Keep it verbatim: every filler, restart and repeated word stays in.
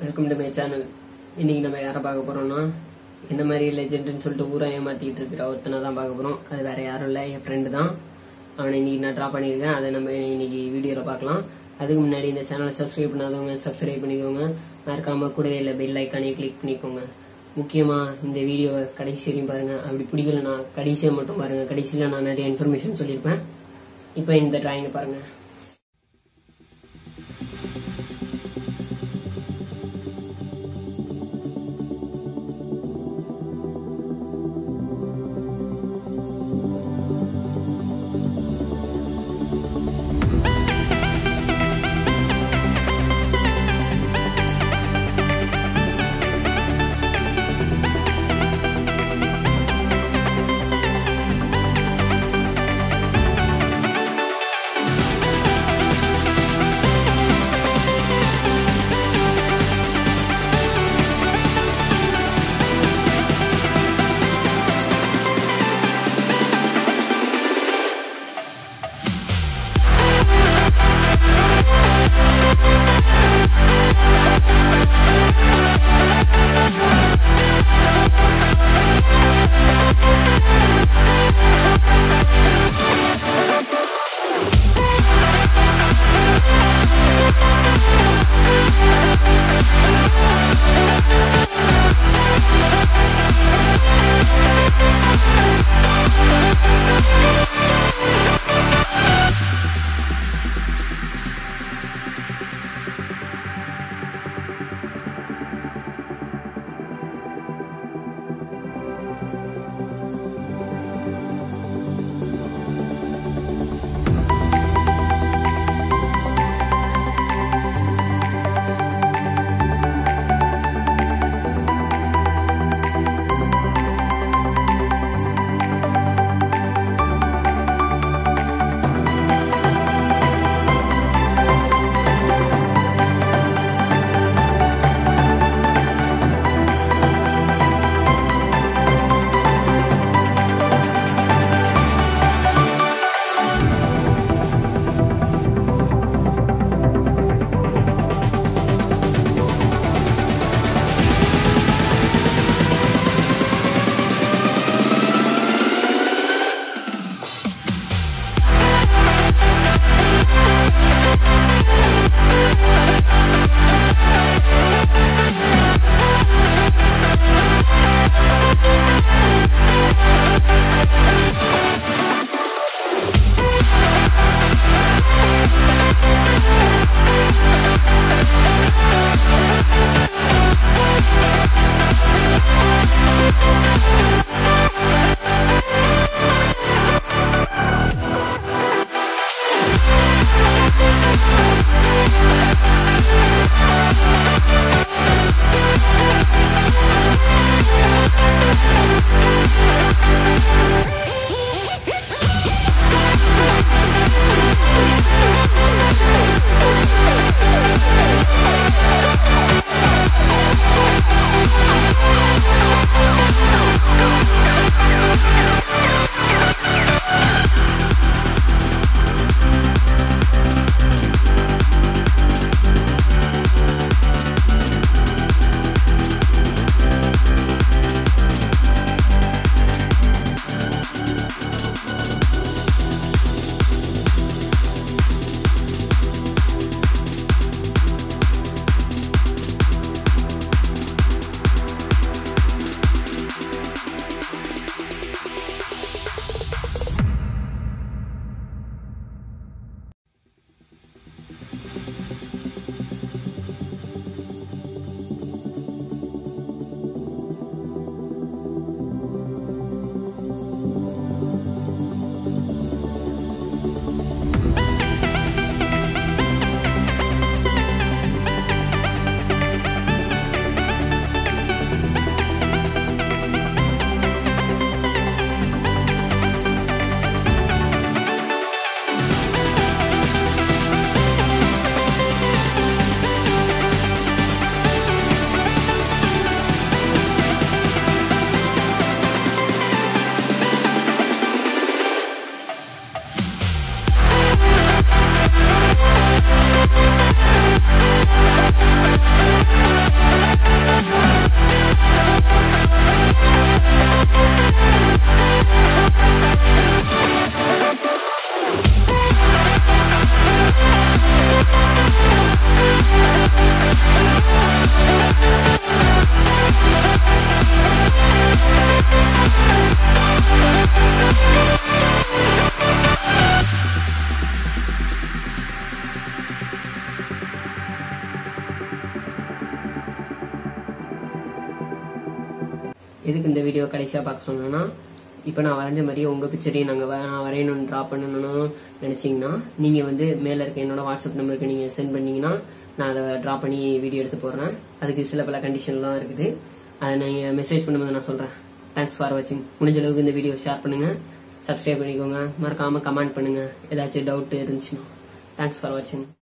Welcome to my channel. இன்னைக்கு நம்ம யாரை பார்க்க போறோம்னா, இந்த மாதிரி லெஜெண்ட்னு சொல்லிட்டு ஊரை ஏமாத்திட்டு இருக்கிற ஒருத்தனை தான் பார்க்க போறோம். அது வேற யாரும் இல்லை, என் ஃப்ரெண்டு தான். அவனை இன்னைக்கு நான் ட்ரா பண்ணியிருக்கேன். அதை நம்ம இன்னைக்கு வீடியோல பார்க்கலாம். அதுக்கு முன்னாடி இந்த சேனலை சப்ஸ்கிரைப் பண்ணாதவங்க சப்ஸ்கிரைப் பண்ணிக்கோங்க. மறக்காம கூடவே இல்லை பெல் ஐக்கானே கிளிக் பண்ணிக்கோங்க. முக்கியமா இந்த வீடியோவை கடைசி வரையும் பாருங்க. அப்படி பிடிக்கலன்னா கடைசியை மட்டும் பாருங்க. கடைசியில நான் நிறைய இன்ஃபர்மேஷன் சொல்லியிருப்பேன். இப்போ இந்த டிராயிங் பாருங்க. எதுக்கு இந்த வீடியோ கடைசியா பார்க்க சொன்னேன்னா, இப்ப நான் வரைஞ்ச மாதிரியே உங்க பிக்சரையும் நாங்க நான் வரையணும்னு டிரா பண்ணணும்னு நினைச்சீங்கன்னா நீங்க வந்து மேல இருக்க என்னோட வாட்ஸ்அப் நம்பருக்கு நீங்க சென்ட் பண்ணீங்கன்னா நான் அதை டிரா பண்ணி வீடியோ எடுத்து போடுறேன். அதுக்கு சில பல கண்டிஷன்லாம் இருக்குது. அதை நீங்க மெசேஜ் பண்ணும்போது நான் சொல்றேன். தேங்க்ஸ் ஃபார் வாட்சிங். முடிஞ்ச அளவுக்கு இந்த வீடியோ ஷேர் பண்ணுங்க, சப்ஸ்கிரைப் பண்ணிக்கோங்க, மறக்காம கமெண்ட் பண்ணுங்க ஏதாச்சும் டவுட் இருந்துச்சுன்னா. தேங்க்ஸ் ஃபார் வாட்சிங்.